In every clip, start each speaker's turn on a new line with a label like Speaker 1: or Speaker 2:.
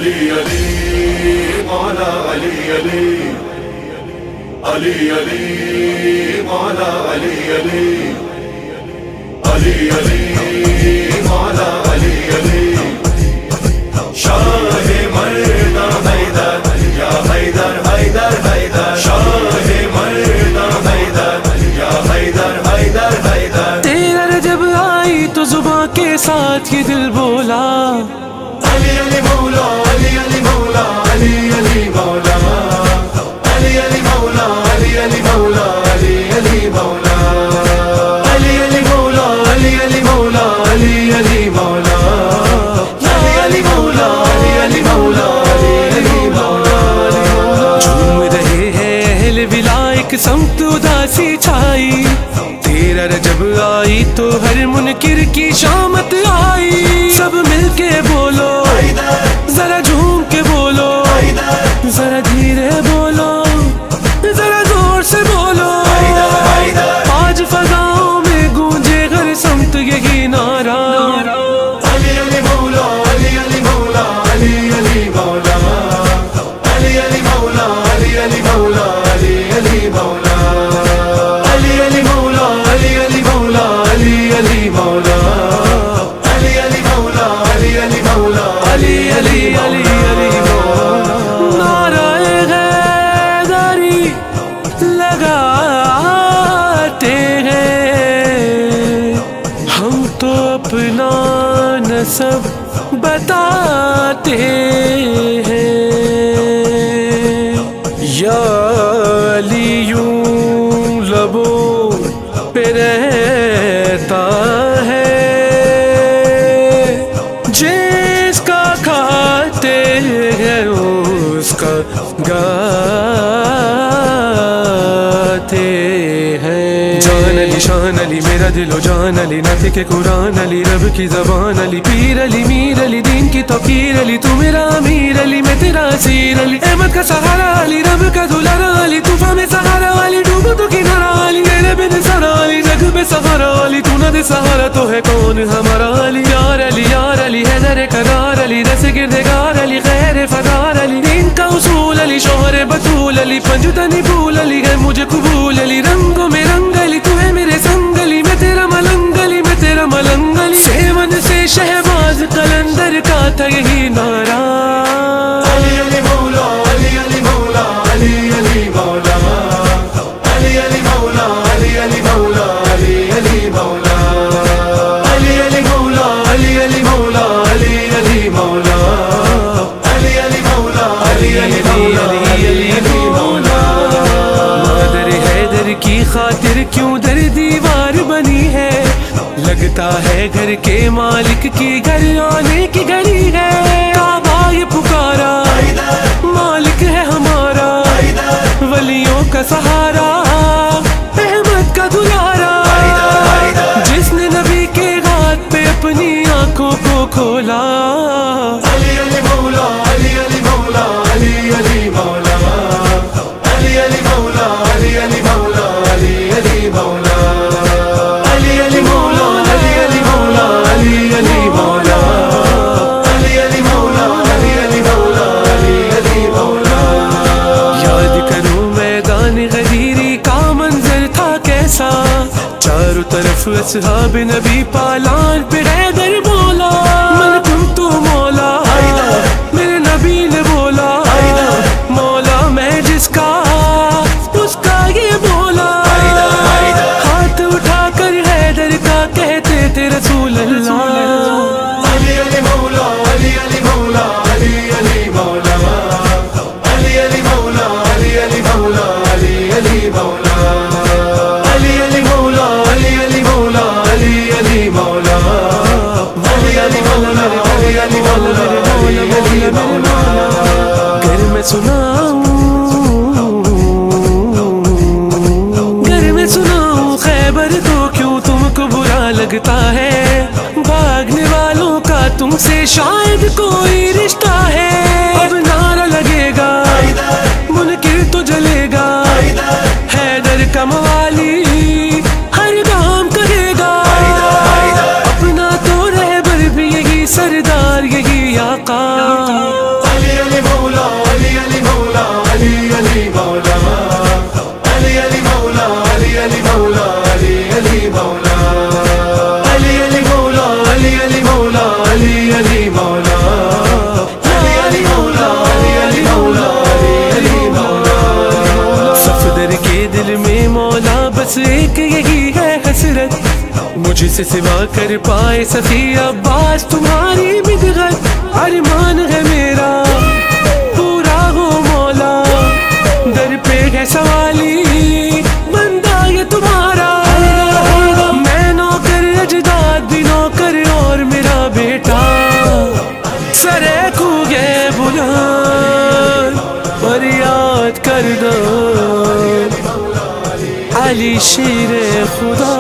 Speaker 1: علی علی مولا علی علی علی علی مولا علی علی علی علی مولا علی علی شاہ مردہ حیدر یا حیدر حیدر حیدر شاہ مردہ حیدر یا حیدر حیدر حیدر
Speaker 2: تیرا جب آئی تو زباں کے ساتھ یہ دل بولا
Speaker 1: علی علی مولا علی علی مولا علی علی مولا علی علی مولا علی علی مولا علی علی مولا علی علی مولا علی علی مولا علی علی مولا علی علی مولا علی علی مولا علی علی مولا
Speaker 2: جھوم رہے ہیں اہل ولا ایک سمت اداسی چھائی تیرا رجب آئی تو ہر منکر کی شامت آئی سب مل کے بولو ذرا جھوم کے بولو ذرا دھیرے بولو ذرا زور سے بولو آج فضاؤں میں گونجے ہر سمت یہی نعرہ
Speaker 1: علی علی مولا علی علی مولا علی علی مولا علی علی مولا علی علی مولا علی علی مولا علی علی مولا علی علی مولا علی علی مولا علی علی مولا علی علی مولا علی علی
Speaker 2: علی علی نعرہ حیدری لگاتے ہیں ہم تو اپنا نسب بتاتے ہیں یا علی یوں لبوں پہ رہتا ہے جس کا کھاتے ہیں اس کا گاتے ہیں جان علی شان علی میرا دل و جان علی نبی کے قرآن علی رب کی زبان علی پیر علی میر علی دین کی توقیر علی تو میرا امیر علی میں تیرا اسیر علی احمد کا سہارا علی رب کا دلارا علی طوفان میں سہارا علی ڈوبو تو کنارا علی میرے بن سارا علی جگ میں سہارا علی تو نہ دے سہارا تو ہے کون ہمارا علی یار علی حیدر قرار علی رس گردگار علی خیر فدار علی دین کا اصول علی شوہر بطول علی پنجتنی پھول علی ہے مجھے قبول علی رنگوں میں رنگ علی تو ہے میرے سنگ علی میں تیرا ملنگ علی میں تیرا ملنگ علی سیون سے شہباز قلندر کا تھا یہی نعرہ
Speaker 1: علی علی مولا علی علی مولا علی علی مولا علی علی مولا علی علی مولا علی علی مولا علی علی مولا علی علی مولا علی علی مولا علی علی مولا علی علی مولا علی علی مولا
Speaker 2: مادر حیدر کی خاطر کیوں در دیوار بنی ہے لگتا ہے گھر کے مالک کی گھر آنے کی گھڑی ہے کعبہ یہ پکارا مالک ہے ہمارا ولیوں کا سہارا احمد کا دلارا جس نے نبی کے ہاتھ پہ اپنی آنکھوں کو کھولا
Speaker 1: علی علی مولا علی علی مولا علی علی مولا علی علی مولا علی علی مولا علی علی مولا علی علی مولا علی علی مولا علی علی مولا علی علی مولا علی علی مولا علی علی مولا
Speaker 2: یاد کروں میدان غدیری کا منظر تھا کیسا چاروں طرف اصحاب نبی پالان پہ حیدر بولا من کنت مولا میرے نبی نے بولا مولا میں جس کا اس کا یہ بولا ہاتھ اٹھا کر حیدر کا کہتے تھے رسول اللہ
Speaker 1: علی علی مولا علی علی مولا علی علی مولا علی علی مولا علی علی مولا علی علی مولا علی علی مولا علی علی مولا علی علی مولا علی علی مولا علی علی مولا علی علی مولا
Speaker 2: گر میں سناؤں خیبر تو کیوں تم کو برا لگتا ہے بھاگنے والوں کا تم سے شاید کوئی رشتہ ہے اب نعرہ لگے گا منکر تو جلے گا حیدر کا موالی ہر کام کرے گا اپنا تو رہبر بھی یہی سردار یہی آقا مجھ سے سوا کر پائے سخی عباس تمہاری بدغت ارمان ہے میرا پورا ہو مولا در پہ ہے سوالی بندہ یہ تمہارا میں نوکر اجداد بھی نوکر اور میرا بیٹا سرے کوگے بلند فریاد کردم علی شیر خدا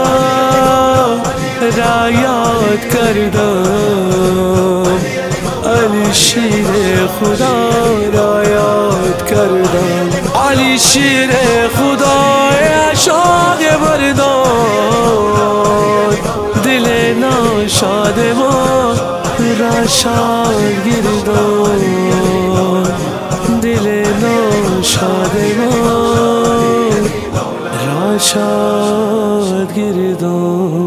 Speaker 2: را یاد کردم علی شیر خدا را یاد کردم علی شیر خدا عشاق بردان دل ناشاد ما را شاد گردان دل ناشاد ما را شاد گردان